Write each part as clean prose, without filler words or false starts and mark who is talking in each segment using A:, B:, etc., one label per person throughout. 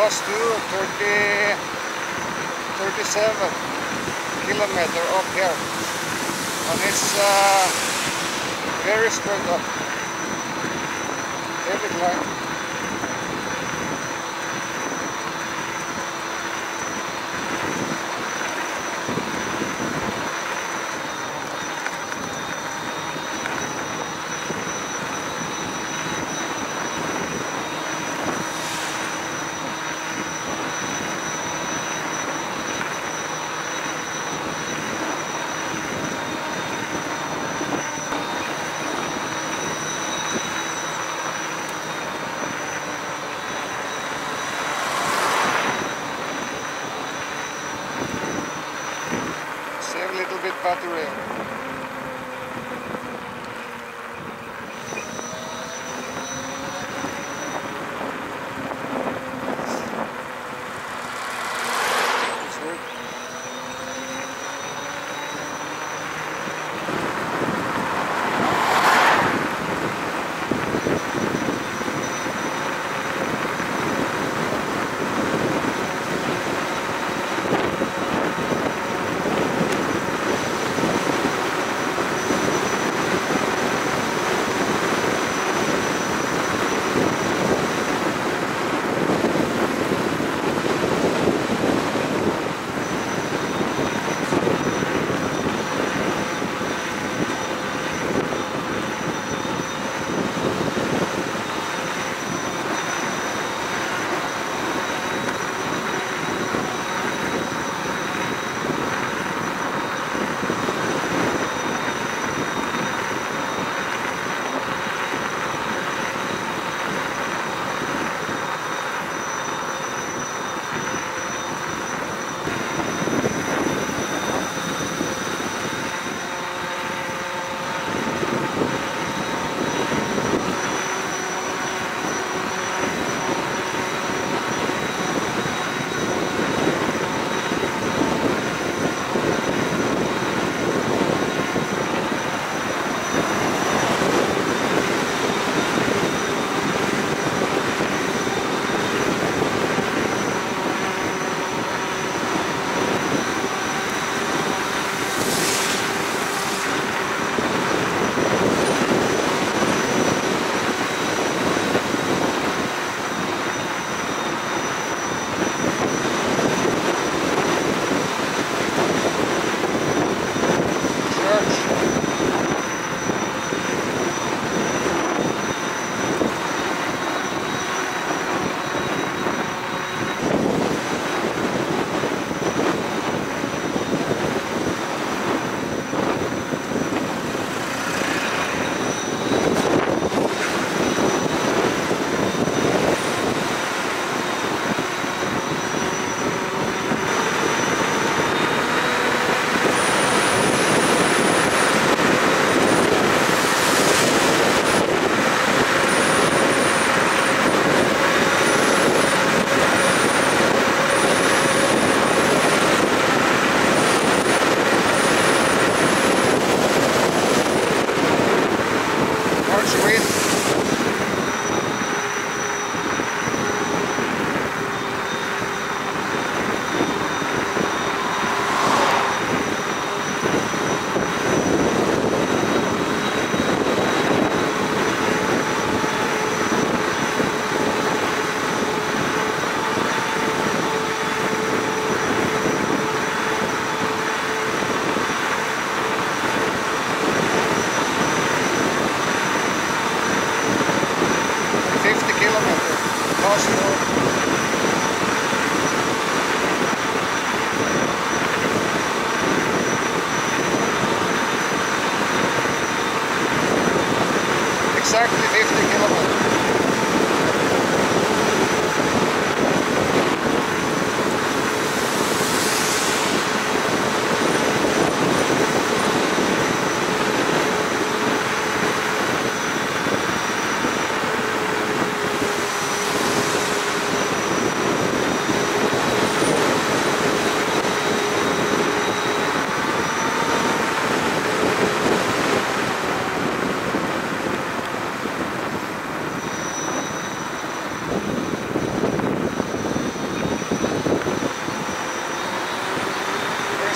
A: us to 37 kilometers up here, and it's very straight up, heavy climb. Save a little bit battery.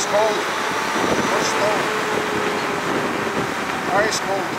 A: cold or slow. Ice cold.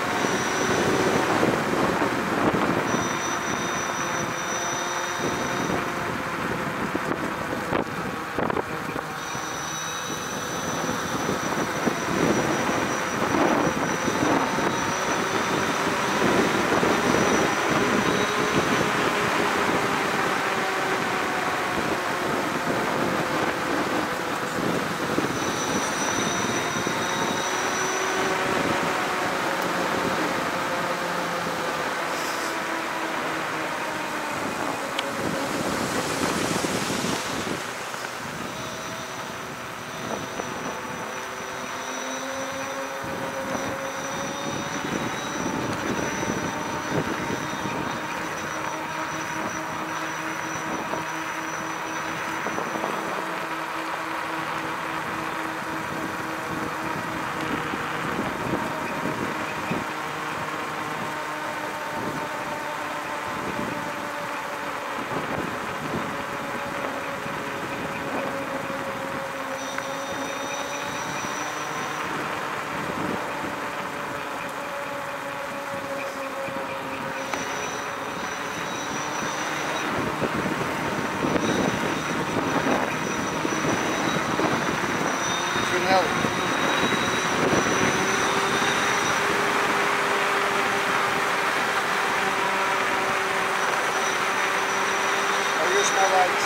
A: My lights.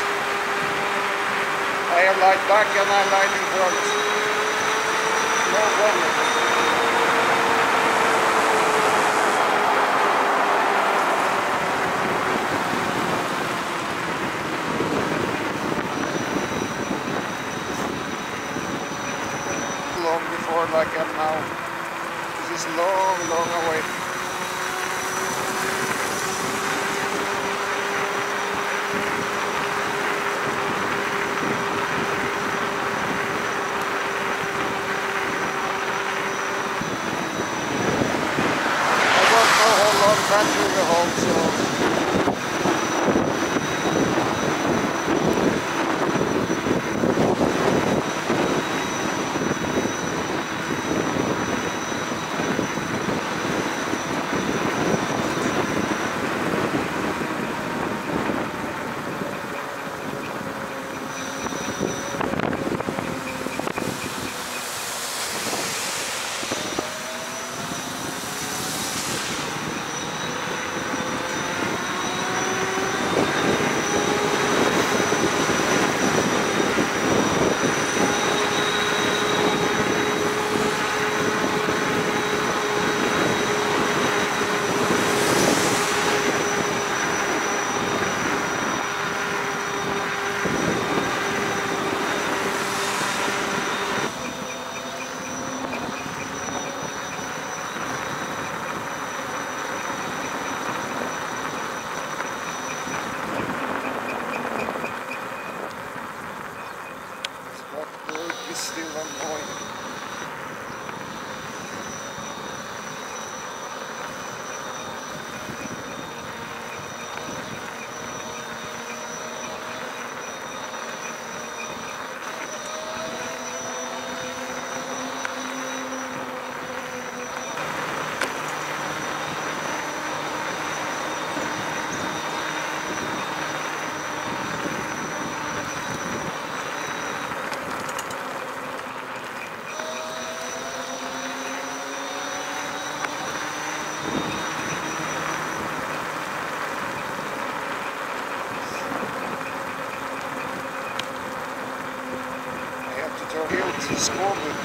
A: I have light back and I light in front. No problem. Long before like I am now. This is long away. Battery will hold, so still ongoing. Helt skåpet.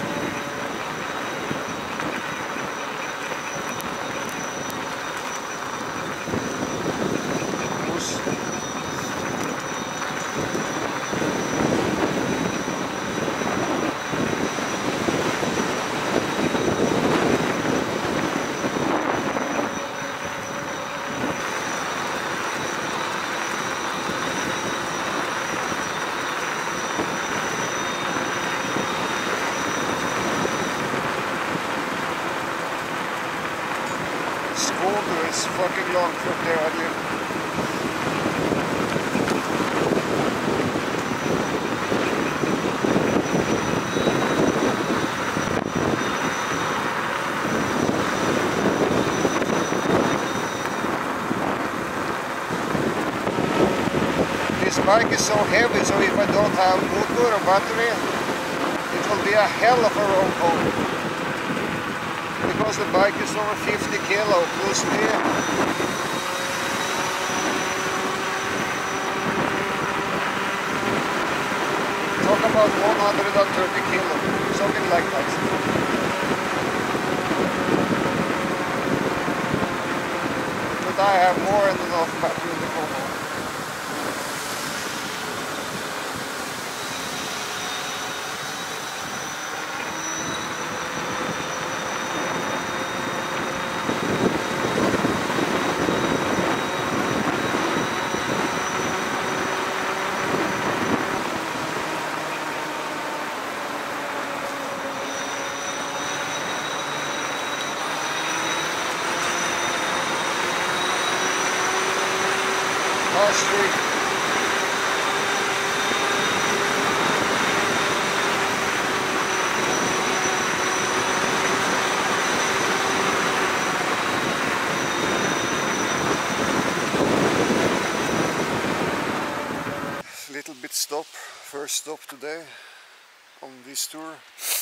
A: It's fucking long from there I live. bike is so heavy, so if I don't have motor or battery, it will be a hell of a road home. Because the bike is over 50 kilo plus me. Talk about 130 kilo, something like that. But I have more than enough battery in the Como. Street. Little bit stop, first stop today on this tour.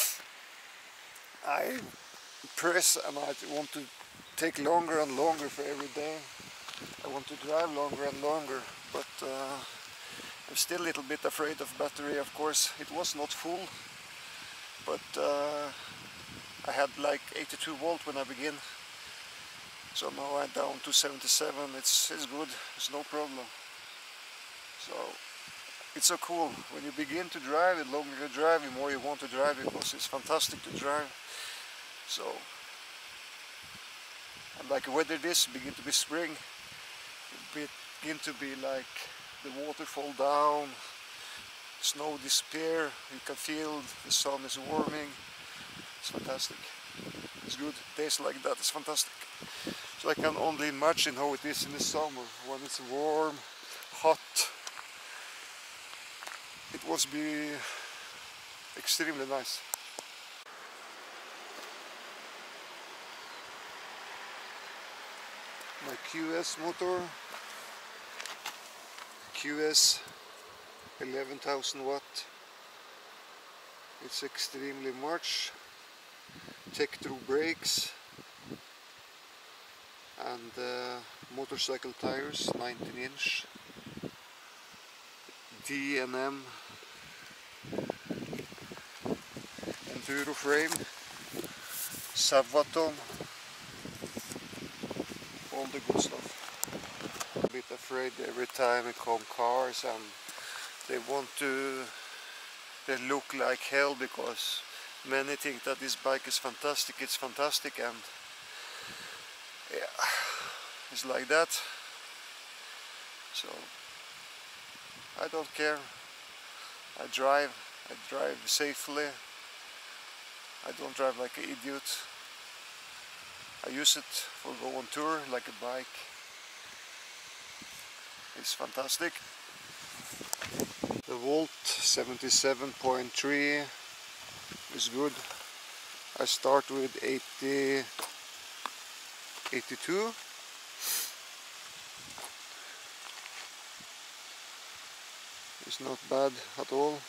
A: I press and I want to take longer and longer for every day. I want to drive longer and longer, but I'm still a little bit afraid of battery, of course. It was not full, but I had like 82 volt when I began. So now I'm down to 77, it's good, it's no problem. So it's so cool, when you begin to drive, the longer you drive, the more you want to drive, because it's fantastic to drive. So, and like weather this, begin to be spring, begin to be like the water fall down, snow disappear, you can feel the sun is warming. It's fantastic, it's good, days like that, it's fantastic. So I can only imagine how it is in the summer, when it's warm, hot. It must be extremely nice. My QS motor, QS 11,000 watt. It's extremely much. Tech through brakes and motorcycle tires, 19-inch. D&M Enduro frame, Sabvaton, all the good stuff. I'm a bit afraid every time I come cars and they look like hell, because many think that this bike is fantastic, it's fantastic, and yeah, it's like that. So I don't care. I drive safely. I don't drive like an idiot. I use it for go on tour like a bike. It's fantastic. The volt 77.3 is good. I start with 82. It's not bad at all.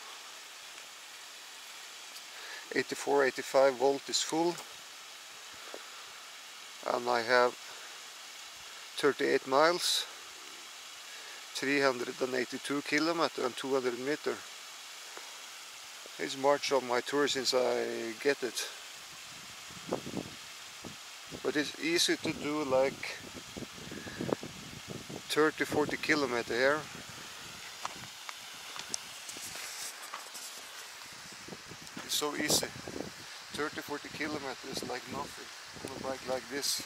A: 84, 85 volt is full, and I have 38 miles, 382 kilometers and 200 meters. It's much of my tour since I get it, but it's easy to do like 30-40 kilometers here. It's so easy. 30-40 kilometers is like nothing on a bike like this.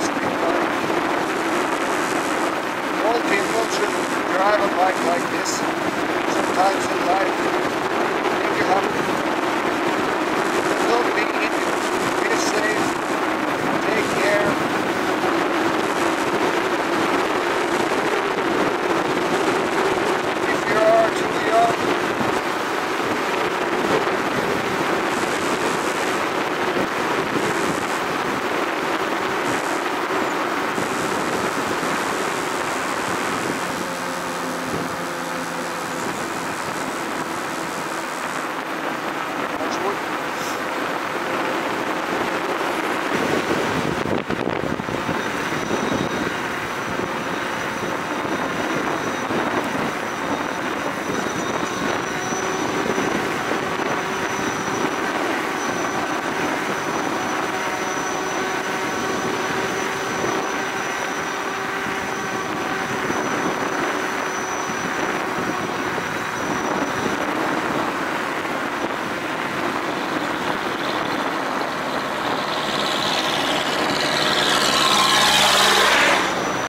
A: speed bike. All people should drive a bike like this. Sometimes in life, I think you have to